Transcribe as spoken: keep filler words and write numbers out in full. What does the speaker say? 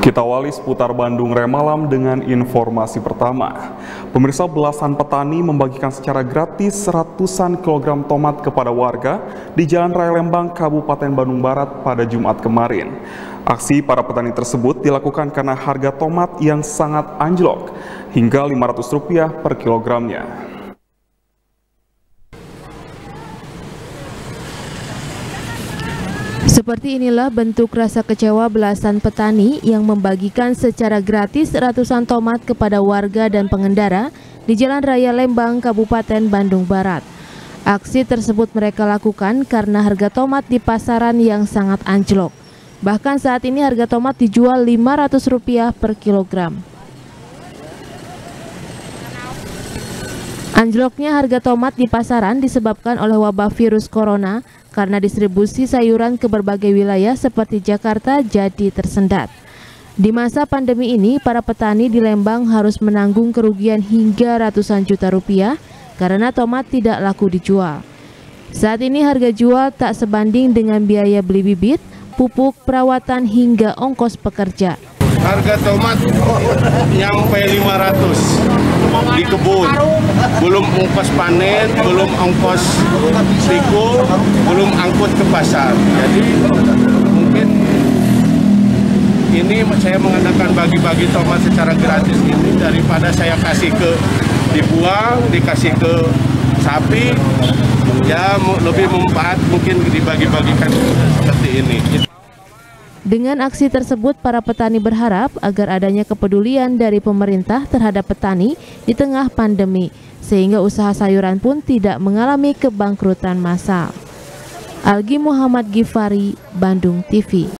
Kita awali seputar Bandung Remalam dengan informasi pertama. Pemirsa, belasan petani membagikan secara gratis ratusan kilogram tomat kepada warga di Jalan Raya Lembang, Kabupaten Bandung Barat pada Jumat kemarin. Aksi para petani tersebut dilakukan karena harga tomat yang sangat anjlok, hingga lima ratus rupiah per kilogramnya. Seperti inilah bentuk rasa kecewa belasan petani yang membagikan secara gratis ratusan tomat kepada warga dan pengendara di Jalan Raya Lembang, Kabupaten Bandung Barat. Aksi tersebut mereka lakukan karena harga tomat di pasaran yang sangat anjlok. Bahkan saat ini harga tomat dijual lima ratus rupiah per kilogram. Anjloknya harga tomat di pasaran disebabkan oleh wabah virus corona karena distribusi sayuran ke berbagai wilayah seperti Jakarta jadi tersendat. Di masa pandemi ini, para petani di Lembang harus menanggung kerugian hingga ratusan juta rupiah karena tomat tidak laku dijual. Saat ini harga jual tak sebanding dengan biaya beli bibit, pupuk, perawatan hingga ongkos pekerja. Harga tomat nyampe lima ratus di kebun, belum ongkos panen, belum ongkos siku, belum angkut ke pasar. Jadi mungkin ini saya mengadakan bagi-bagi tomat secara gratis ini daripada saya kasih ke dibuang, dikasih ke sapi, ya lebih manfaat mungkin dibagi-bagikan seperti ini. Dengan aksi tersebut, para petani berharap agar adanya kepedulian dari pemerintah terhadap petani di tengah pandemi, sehingga usaha sayuran pun tidak mengalami kebangkrutan massal. Algi Muhammad Gifari, Bandung T V.